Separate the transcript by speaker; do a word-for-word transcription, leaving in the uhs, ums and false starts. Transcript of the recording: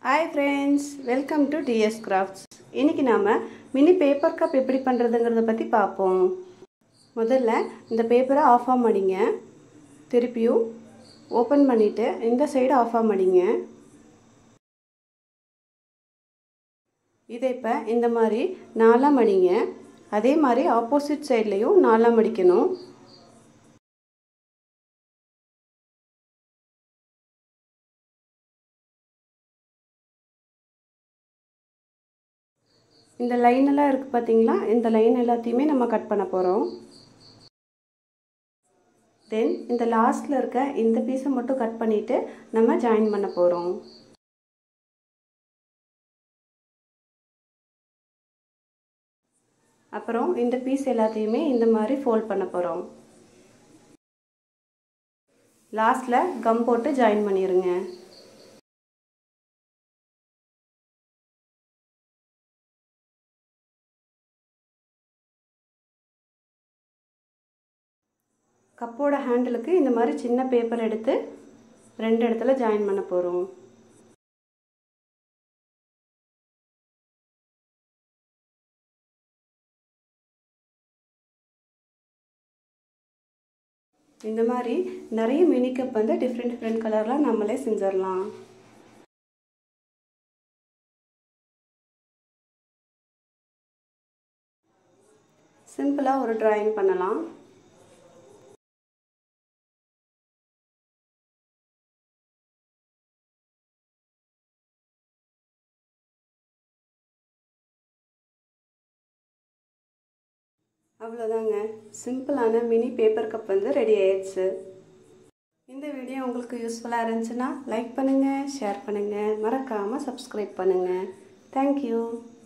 Speaker 1: Hi friends, welcome to D S Crafts. இன்னைக்கு நாம mini paper cup எப்படி பண்றதுங்கறத பத்தி பாப்போம். முதல்ல இந்த பேப்பரை ஆஃப் ஆஃப் பண்ணிங்க. திருப்பியும் ஓபன் பண்ணிட்டு இந்த சைடு ஆஃப் ஆஃப் பண்ணிங்க. இதை இப்ப இந்த மாதிரி நாலா மடிங்க. அதே மாதிரி ஆப்போசிட் சைடுலயும் நாலா மடிக்கணும். இந்த லைன் எல்லாம் இருக்கு பாத்தீங்களா? இந்த லைன் எல்லாத்தையுமே நம்ம கட் பண்ண போறோம். தென் இந்த லாஸ்ட்ல இருக்க இந்த பீஸை மட்டும் கட் பண்ணிட்டு நம்ம ஜாயின் பண்ண போறோம். அப்புறம் இந்த பீஸ் எல்லாத்தையுமே இந்த மாதிரி ஃபோல்ட் பண்ண போறோம். லாஸ்ட்ல கம் போட்டு ஜாயின் பண்ணிருங்க. கப்போட ஹேண்டிலுக்கு இந்த மாதிரி சின்ன பேப்பர் எடுத்து ரெண்டு இடத்துல ஜாயின் பண்ண போறோம். இந்த மாதிரி நிறைய மினி கப் வந்து டிஃப்ரெண்ட் டிஃப்ரெண்ட் கலர்ல நம்மளே செஞ்சிரலாம். சிம்பிளா ஒரு டிராயிங் பண்ணலாம். அவ்வளோதாங்க, சிம்பிளான மினி பேப்பர் கப் வந்து ரெடி ஆயிடுச்சு. இந்த வீடியோ உங்களுக்கு யூஸ்ஃபுல்லாக இருந்துச்சுன்னா லைக் பண்ணுங்கள், ஷேர் பண்ணுங்கள், மறக்காமல் சப்ஸ்கிரைப் பண்ணுங்கள். தேங்க்யூ.